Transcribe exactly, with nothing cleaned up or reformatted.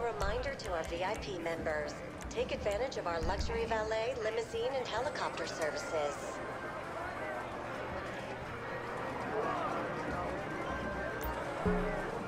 reminder to our V I P members. Take advantage of our luxury valet, limousine, and helicopter services. Thank you.